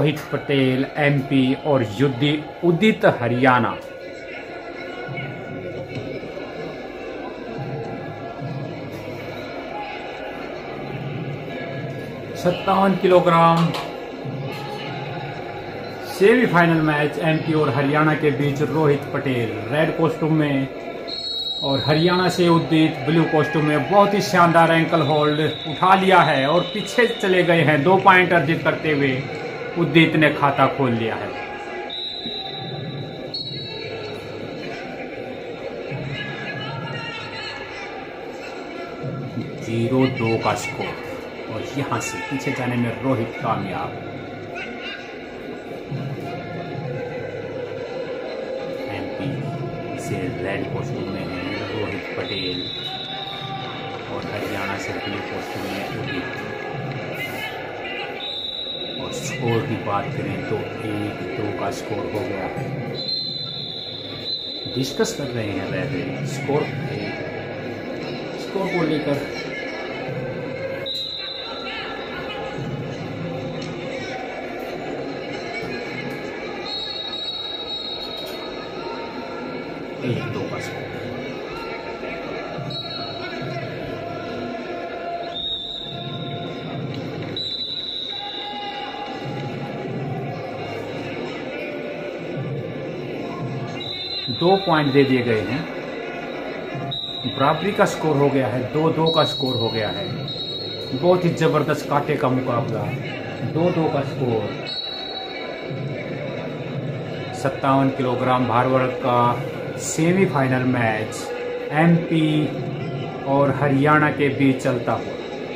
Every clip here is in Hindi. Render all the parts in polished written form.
रोहित पटेल एमपी और उदित हरियाणा। सत्तावन किलोग्राम सेमीफाइनल मैच एमपी और हरियाणा के बीच रोहित पटेल रेड कॉस्ट्यूम में और हरियाणा से उदित ब्लू कॉस्ट्यूम में बहुत ही शानदार एंकल होल्ड उठा लिया है और पीछे चले गए हैं। 2 पॉइंट अर्जित करते हुए उदित ने खाता खोल लिया है। जीरो 2 का स्कोर और यहां से पीछे जाने में रोहित कामयाब। से रेड कॉस्ट्यूम में है रोहित पटेल और हरियाणा से ब्लू कॉस्ट्यूम में उदित। और स्कोर की बात करें तो 1-2 का स्कोर हो गया है। डिस्कस कर रहे हैं रेफरी स्कोर को लेकर। दो पॉइंट दे दिए गए हैं। बराबरी का स्कोर हो गया है। 2-2 का स्कोर हो गया है। बहुत ही जबरदस्त कांटे का मुकाबला। 2-2 का स्कोर। 57 किलोग्राम भार वर्ग का सेमीफाइनल मैच एमपी और हरियाणा के बीच चलता हुआ।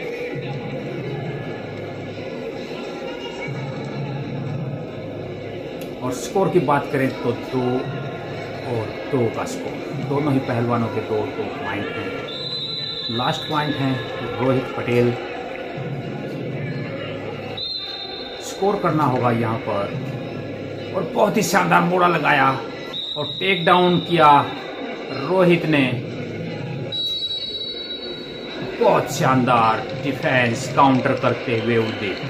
और स्कोर की बात करें तो 2 का स्कोर। दोनों ही पहलवानों के 2 पॉइंट हैं। लास्ट पॉइंट हैं रोहित पटेल। स्कोर करना होगा यहां पर। और बहुत ही शानदार मोड़ा लगाया और टेक डाउन किया रोहित ने। बहुत शानदार डिफेंस काउंटर करते हुए उदित।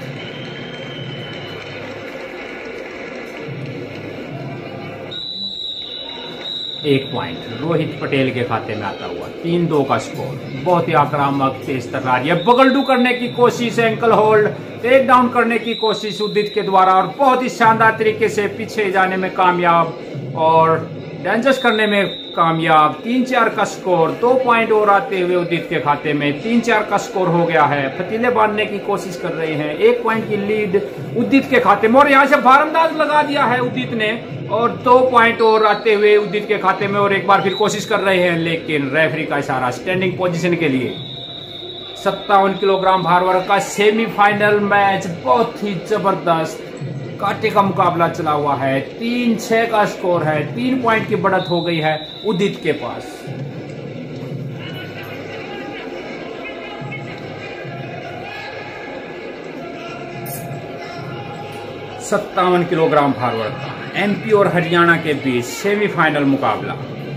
एक पॉइंट रोहित पटेल के खाते में आता हुआ। 3-2 का स्कोर। बहुत ही आक्रामक तेज तर्रार। यह बगलडू करने की कोशिश, एंकल होल्ड टेक डाउन करने की कोशिश उदित के द्वारा और बहुत ही शानदार तरीके से पीछे जाने में कामयाब और डेंजर्स करने में कामयाब। 3-4 का स्कोर। 2 पॉइंट और आते हुए उदित के खाते में 3-4 का स्कोर हो गया है। फतीले बांधने की कोशिश कर रहे हैं। 1 पॉइंट की लीड उदित के खाते में और यहां से भारंदाज लगा दिया है उदित ने और 2 पॉइंट और आते हुए उदित के खाते में और एक बार फिर कोशिश कर रहे हैं, लेकिन रेफरी का इशारा स्टैंडिंग पोजीशन के लिए। 57 किलोग्राम भार वर्ग का सेमीफाइनल मैच बहुत ही जबरदस्त कांटे का मुकाबला चला हुआ है। 3-6 का स्कोर है। 3 पॉइंट की बढ़त हो गई है उदित के पास। सत्तावन किलोग्राम भार वर्ग का एमपी और हरियाणा के बीच सेमीफाइनल मुकाबला।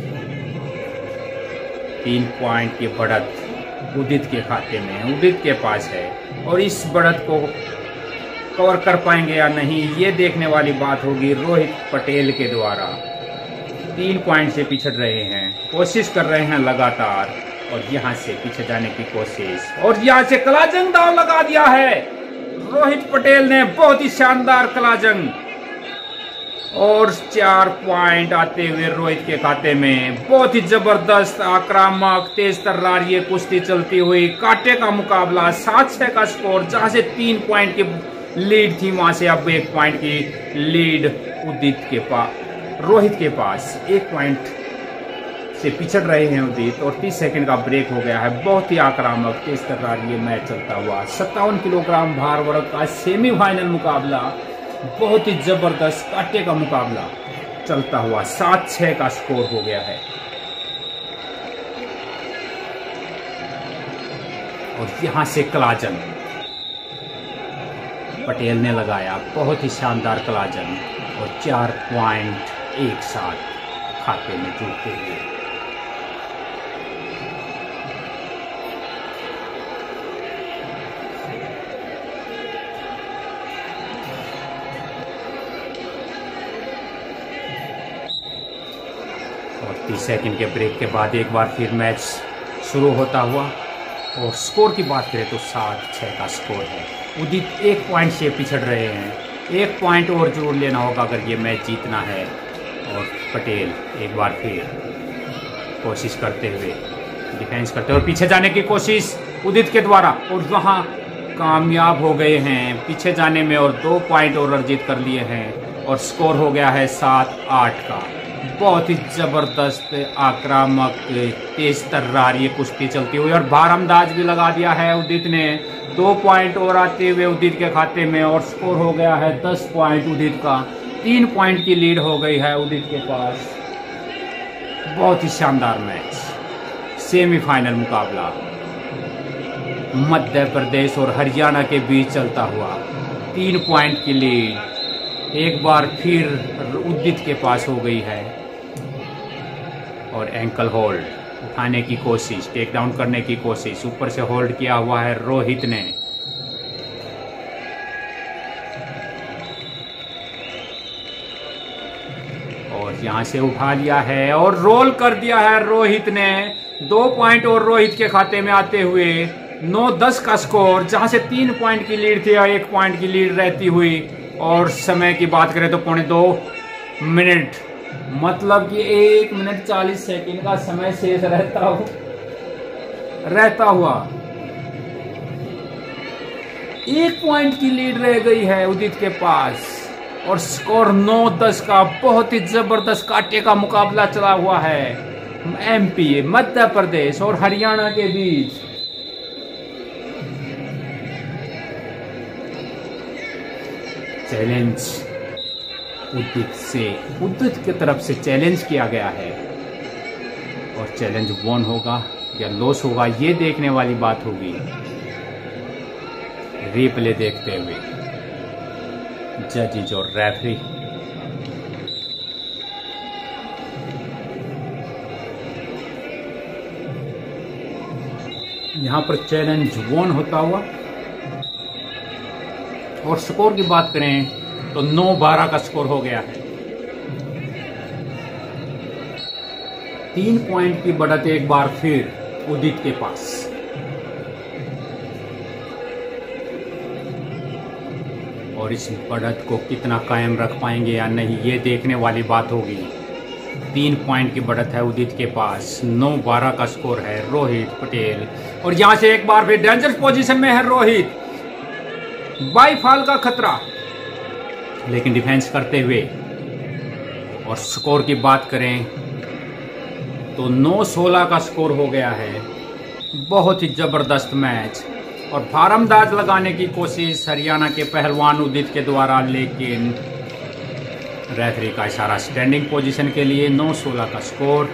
3 पॉइंट की बढ़त उदित के खाते में, उदित के पास है और इस बढ़त को कवर कर पाएंगे या नहीं ये देखने वाली बात होगी रोहित पटेल के द्वारा। 3 पॉइंट से पिछड़ रहे हैं। कोशिश कर रहे हैं लगातार और यहां से पीछे जाने की कोशिश और यहां से कलाजंग दाव लगा दिया है रोहित पटेल ने। बहुत ही शानदार कलाजंग और 4 पॉइंट आते हुए रोहित के खाते में। बहुत ही जबरदस्त आक्रामक तेज तर्रार ये कुश्ती चलती हुई। कांटे का मुकाबला। 7-6 का स्कोर। जहां से 3 पॉइंट की लीड थी वहां से अब 1 पॉइंट की लीड उदित के पास, रोहित के पास। 1 पॉइंट से पिछड़ रहे हैं उदित और 30 सेकंड का ब्रेक हो गया है। बहुत ही आक्रामक तेज तर्रार ये मैच चलता हुआ। 57 किलोग्राम भार वर्ग का सेमीफाइनल मुकाबला। बहुत ही जबरदस्त कांटे का मुकाबला चलता हुआ। 7-6 का स्कोर हो गया है और यहां से कलाजन पटेल ने लगाया। बहुत ही शानदार कलाजन और 4 पॉइंट एक साथ खाते में जुड़ते हुए। और 30 सेकंड के ब्रेक के बाद एक बार फिर मैच शुरू होता हुआ। और स्कोर की बात करें तो 7-6 का स्कोर है। उदित 1 पॉइंट से पिछड़ रहे हैं। 1 पॉइंट और जोड़ लेना होगा अगर ये मैच जीतना है। और पटेल एक बार फिर कोशिश करते हुए, डिफेंस करते हुए, और पीछे जाने की कोशिश उदित के द्वारा, और वहाँ कामयाब हो गए हैं पीछे जाने में और 2 पॉइंट और अर्जित कर लिए हैं। और स्कोर हो गया है 7-8 का। बहुत ही ज़बरदस्त आक्रामक तेज तर्रार ये कुश्ती चलती हुई, और भारअंदाज भी लगा दिया है उदित ने। 2 पॉइंट और आते हुए उदित के खाते में, और स्कोर हो गया है 10 पॉइंट उदित का। 3 पॉइंट की लीड हो गई है उदित के पास। बहुत ही शानदार मैच, सेमीफाइनल मुकाबला मध्य प्रदेश और हरियाणा के बीच चलता हुआ। 3 पॉइंट की लीड एक बार फिर उदित के पास हो गई है। और एंकल होल्ड उठाने की कोशिश, टेक डाउन करने की कोशिश, ऊपर से होल्ड किया हुआ है रोहित ने। और यहां से उठा लिया है और रोल कर दिया है रोहित ने। 2 पॉइंट और रोहित के खाते में आते हुए 9-10 का स्कोर, जहां से 3 पॉइंट की लीड थी और 1 पॉइंट की लीड रहती हुई। और समय की बात करें तो 2.25 मिनट, मतलब कि 1 मिनट 40 सेकंड का समय शेष रहता हुआ 1 पॉइंट की लीड रह गई है उदित के पास। और स्कोर 9-10 का बहुत ही जबरदस्त कांटे का मुकाबला चला हुआ है एमपी, मध्य प्रदेश और हरियाणा के बीच। चैलेंज उदित की तरफ से चैलेंज किया गया है। और चैलेंज वॉन होगा या लॉस होगा ये देखने वाली बात होगी रिप्ले देखते हुए जजेज और रेफरी। यहां पर चैलेंज वॉन होता हुआ। और स्कोर की बात करें तो 9-12 का स्कोर हो गया है। 3 पॉइंट की बढ़त एक बार फिर उदित के पास। और इस बढ़त को कितना कायम रख पाएंगे या नहीं ये देखने वाली बात होगी। 3 पॉइंट की बढ़त है उदित के पास। 9-12 का स्कोर है रोहित पटेल। और यहां से एक बार फिर डेंजरस पोजीशन में है रोहित, बाई फॉल का खतरा, लेकिन डिफेंस करते हुए। और स्कोर की बात करें तो 9-16 का स्कोर हो गया है। बहुत ही जबरदस्त मैच। और भारअंदाज लगाने की कोशिश हरियाणा के पहलवान उदित के द्वारा, लेकिन रेफरी का इशारा स्टैंडिंग पोजीशन के लिए। 9-16 का स्कोर,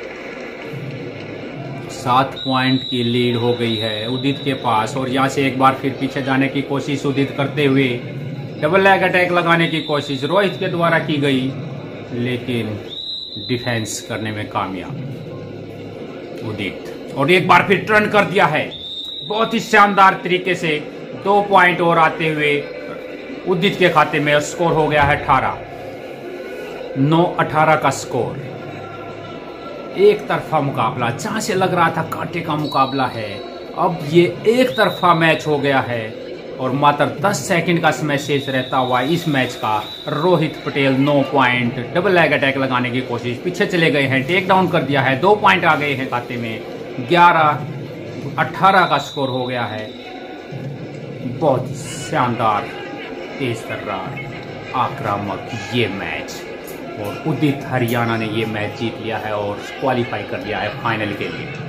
7 पॉइंट की लीड हो गई है उदित के पास। और यहां से एक बार फिर पीछे जाने की कोशिश उदित करते हुए, डबल लेग अटैक लगाने की कोशिश रोहित के द्वारा की गई, लेकिन डिफेंस करने में कामयाब उदित। और एक बार फिर टर्न कर दिया है बहुत ही शानदार तरीके से। 2 पॉइंट और आते हुए उदित के खाते में। और स्कोर हो गया है 9-18 का स्कोर। एक तरफा मुकाबला, जहां से लग रहा था कांटे का मुकाबला है, अब ये एक तरफा मैच हो गया है। और मात्र 10 सेकंड का समय शेष रहता हुआ इस मैच का Rohit Patel 9 point, double leg attack लगाने की कोशिश, पीछे चले गए हैं, टेक डाउन कर दिया है, 2 पॉइंट आ गए हैं खाते में। 11-18 का स्कोर हो गया है। बहुत शानदार तेज तर्रार आक्रामक ये मैच। और उदित हरियाणा ने ये मैच जीत लिया है और क्वालिफाई कर लिया है फाइनल के लिए।